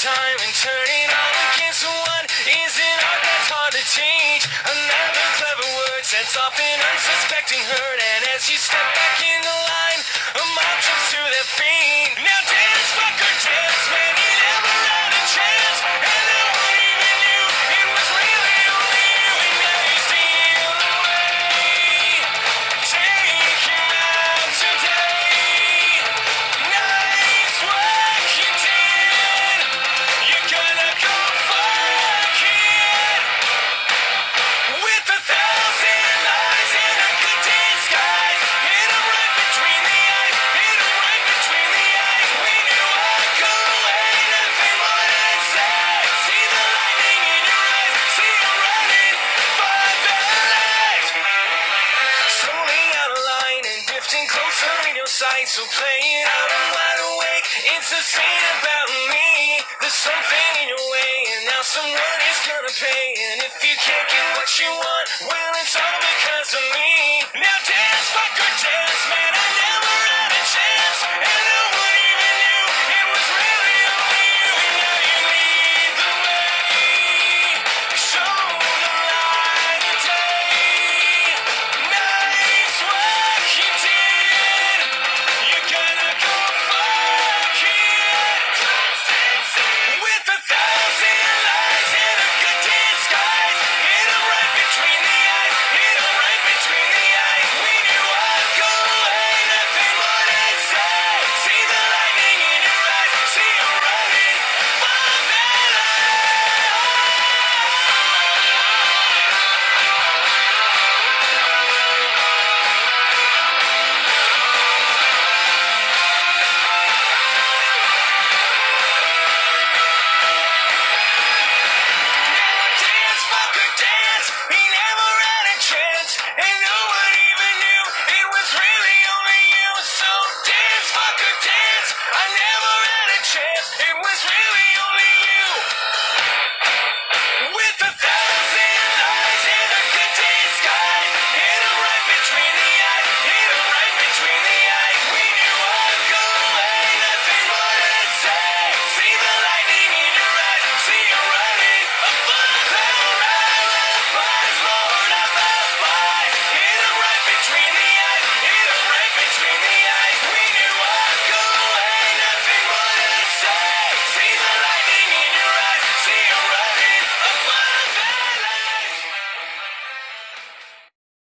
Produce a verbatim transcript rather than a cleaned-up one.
time and turn it all against one is an art that's hard to teach. Another clever word sets off an unsuspecting herd, and as you step back in the line, a mob jumps to their feet. Now dance, fucker, dance, man, you never had a chance, and no one even knew it was really only you, and now you steal away. Take him out today. Nice work you did. You're gonna go fuck it. With a thousand lies and a good disguise. Hit 'em right between the eyes. Hit 'em right between the eyes. When you walk away, nothing more to say. See the lightning in your eyes. See you running for the light. Slowly out of line and drifting closer in your sight. So play it out, I'm wide awake. It's a scene about me. There's something in your way, and now someone is gonna pay. And if you can't get what you want, well,